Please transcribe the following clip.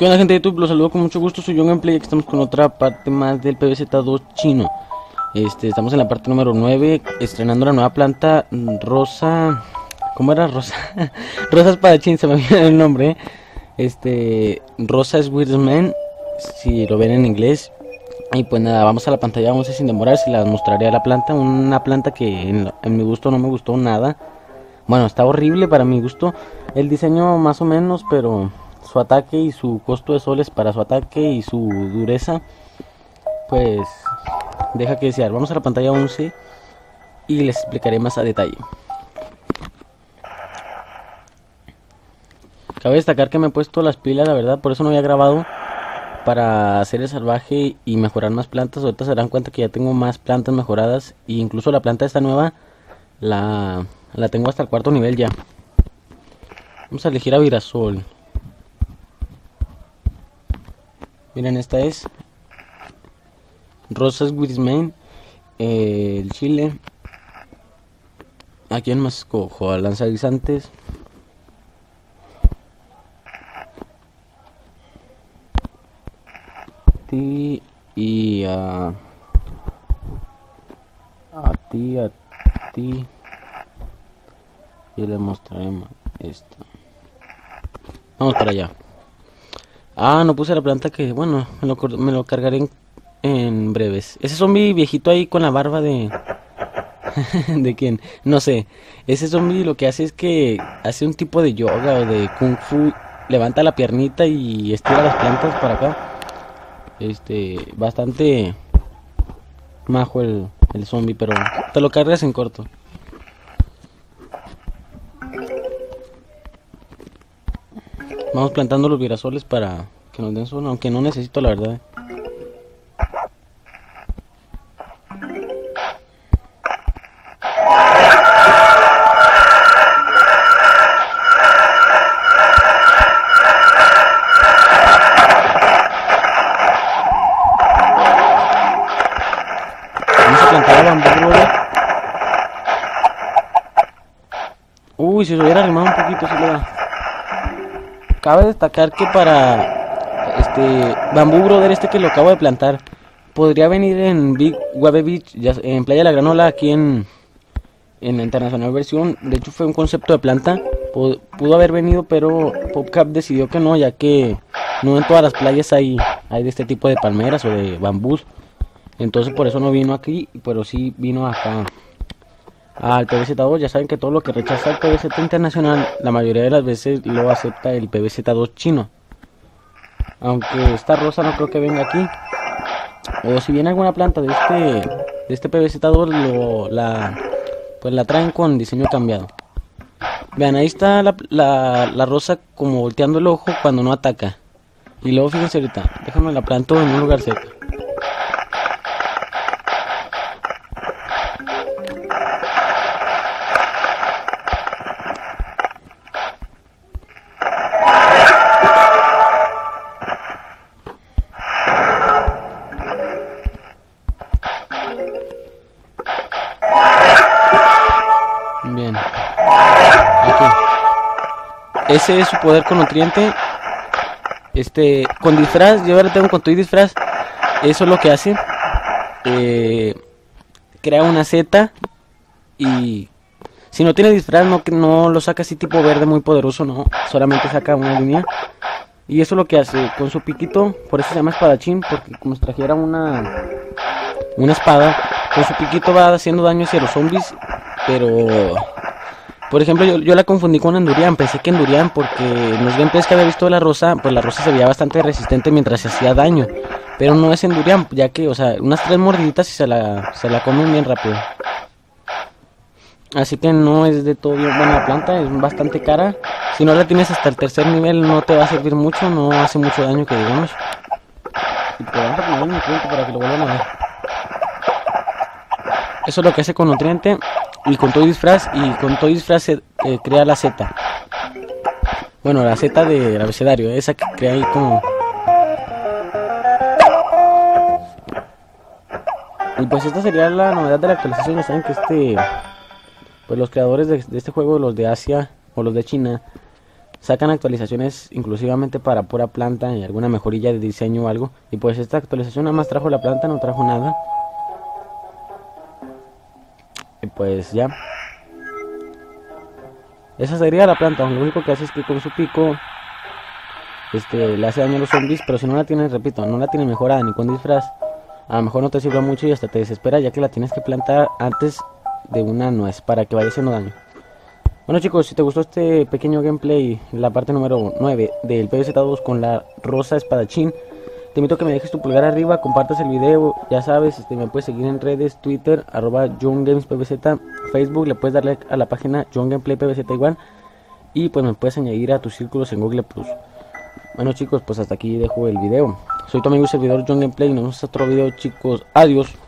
¿Qué onda, gente de YouTube? Los saludo con mucho gusto, soy John Gameplay. Aquí estamos con otra parte más del PBZ2 chino. Estamos en la parte número 9, estrenando la nueva planta rosa. ¿Cómo era? Rosa. Rosa espadachín, se me olvidó el nombre. Rosa Swordsman, si lo ven en inglés. Y pues nada, vamos a la pantalla, vamos a sin demorar, si las mostraré a la planta. Una planta que en mi gusto no me gustó nada. Bueno, está horrible para mi gusto. El diseño más o menos, pero su ataque y su costo de soles para su ataque y su dureza, pues deja que desear. Vamos a la pantalla 11 y les explicaré más a detalle. Cabe destacar que me he puesto las pilas, la verdad, por eso no había grabado, para hacer el salvaje y mejorar más plantas. Ahorita se darán cuenta que ya tengo más plantas mejoradas, e incluso la planta esta nueva la tengo hasta el 4.º nivel ya. Vamos a elegir a Virasol. Miren, esta es Rosas Wismain, el chile. ¿A quién más escojo? A lanzaguisantes. Y a ti. Y le mostraremos esto. Vamos para allá. No puse la planta que, bueno, me lo cargaré en breves. Ese zombie viejito ahí con la barba de... ¿De quién? No sé. Ese zombie lo que hace es que hace un tipo de yoga o de kung fu. Levanta la piernita y estira las plantas para acá. Bastante majo el zombie, pero te lo cargas en corto. Vamos plantando los virasoles para que nos den zona, aunque no necesito, la verdad. Vamos a plantar a bambú, ¿verdad? Uy, si se hubiera arrimado un poquito, sí le da. Cabe destacar que para Bambú Brother, que lo acabo de plantar, podría venir en Big Wave Beach, en Playa La Granola, aquí en la internacional versión. De hecho fue un concepto de planta, pudo haber venido, pero PopCap decidió que no, ya que no en todas las playas hay de este tipo de palmeras o de bambús. Entonces por eso no vino aquí, pero sí vino acá al PBZ2. Ya saben que todo lo que rechaza el PBZ internacional, la mayoría de las veces lo acepta el PBZ2 chino. Aunque esta rosa no creo que venga aquí. O si viene alguna planta de este PBZ2, pues la traen con diseño cambiado. Vean, ahí está la rosa como volteando el ojo cuando no ataca. Y luego fíjense ahorita, déjame la planto en un lugar seco. Bien, aquí. Ese es su poder con nutriente. Con disfraz, yo ahora tengo con todo y disfraz. Eso es lo que hace. Crea una Z. Y si no tiene disfraz, no lo saca así tipo verde muy poderoso, no. Solamente saca una línea. Y eso es lo que hace con su piquito. Por eso se llama espadachín, porque como si trajera una espada. Con su piquito va haciendo daño hacia los zombies. Pero, por ejemplo, yo la confundí con Endurian. Pensé que Endurian, porque en los gameplays que había visto de la rosa, pues la rosa se veía bastante resistente mientras se hacía daño. Pero no es Endurian, ya que, o sea, unas 3 mordiditas y se la comen bien rápido. Así que no es de todo bien buena la planta, es bastante cara. Si no la tienes hasta el 3.º nivel no te va a servir mucho, no hace mucho daño que digamos. Y te vamos a poner un nutriente para que lo vuelvan a ver. Eso es lo que hace con nutriente. Y con todo disfraz, se crea la Z. Bueno, la Z del abecedario, esa que crea ahí como... Y pues esta sería la novedad de la actualización. Ya saben que pues los creadores de este juego, los de Asia o los de China, sacan actualizaciones inclusivamente para pura planta y alguna mejorilla de diseño o algo. Y pues esta actualización nada más trajo la planta, no trajo nada. Y pues ya. Esa sería la planta. Lo único que hace es que con su pico le hace daño a los zombies. Pero si no la tienes, repito, no la tienes mejorada ni con disfraz, a lo mejor no te sirve mucho y hasta te desespera, ya que la tienes que plantar antes de una nuez para que vaya haciendo daño. Bueno chicos, si te gustó este pequeño gameplay, la parte número 9 del PvZ2 con la rosa espadachín, te invito a que me dejes tu pulgar arriba, compartas el video, ya sabes, me puedes seguir en redes, Twitter, @JohnGamesPVZ, Facebook, le puedes darle a la página John Gameplay PVZ igual, y pues me puedes añadir a tus círculos en Google Plus. Bueno chicos, pues hasta aquí dejo el video. Soy tu amigo y servidor John Gameplay, nos vemos en otro video chicos, adiós.